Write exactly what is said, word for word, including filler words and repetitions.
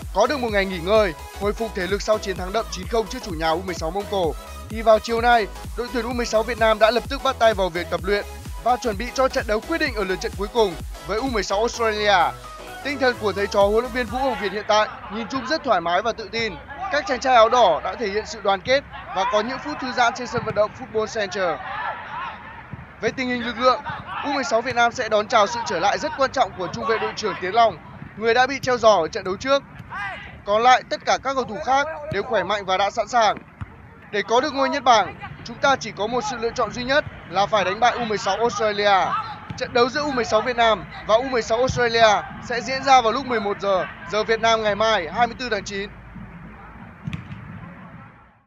có được một ngày nghỉ ngơi, hồi phục thể lực sau chiến thắng đậm chín không trước chủ nhà U mười sáu Mông Cổ, thì vào chiều nay, đội tuyển U mười sáu Việt Nam đã lập tức bắt tay vào việc tập luyện và chuẩn bị cho trận đấu quyết định ở lượt trận cuối cùng với U mười sáu Australia. Tinh thần của thầy trò huấn luyện viên Vũ Hồng Việt hiện tại nhìn chung rất thoải mái và tự tin. Các chàng trai áo đỏ đã thể hiện sự đoàn kết và có những phút thư giãn trên sân vận động Football Center. Về tình hình lực lượng, U mười sáu Việt Nam sẽ đón chào sự trở lại rất quan trọng của trung vệ đội trưởng Tiến Long, người đã bị treo giò ở trận đấu trước. Còn lại, tất cả các cầu thủ khác đều khỏe mạnh và đã sẵn sàng. Để có được ngôi nhất bảng, chúng ta chỉ có một sự lựa chọn duy nhất là phải đánh bại U mười sáu Australia. Trận đấu giữa U mười sáu Việt Nam và U mười sáu Australia sẽ diễn ra vào lúc mười một giờ giờ Việt Nam ngày mai hai mươi tư tháng chín.